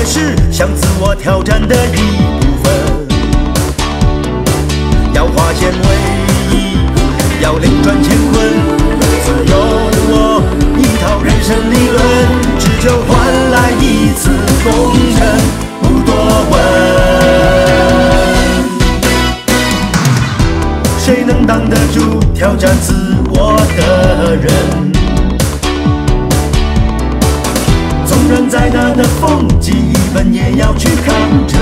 也是向自我挑战的一部分。要化险为夷，要扭转乾坤，自有我一套人生理论，只求换来一次功成，不多问。谁能挡得住挑战自我的人？纵然再大的风几本也要去抗争。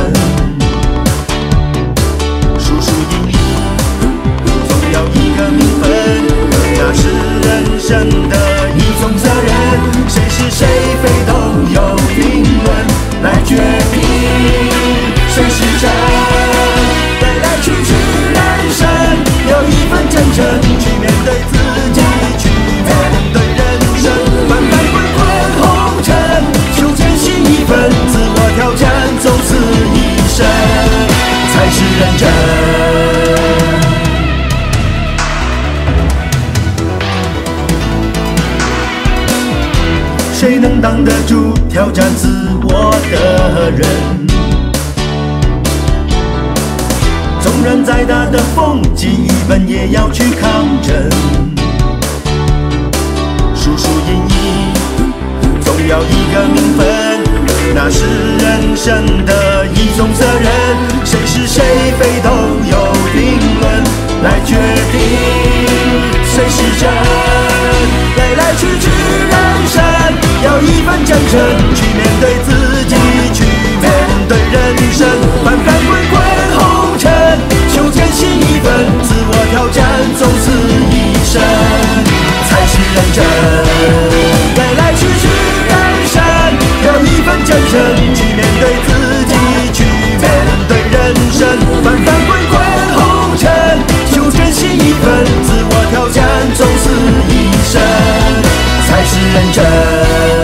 输输赢赢，总要一个名分，那是人生的一种责任。谁是谁非都有定论来决定，谁是真？来来去去人生，有一份真诚去面对自己，去面对人生，翻翻滚滚红尘，求艰辛一份，自我挑战，走此一生才是认真。谁能挡得住挑战自我的人？纵然再大的风几本也要去抗争。输输赢赢，总要一个名分，那是人生的一种责任。谁是谁非都有定论来决定，谁是真？来来去去人生，要一份真诚去面对自己，去面对人生，翻翻滚滚红尘，求艰辛一份，自我挑战，走此一生才是认真。来来去去人生，要一份真诚去面对自己，去面对人生，翻翻滚滚红尘，求艰辛一份，自我挑战，走此一生才是认真。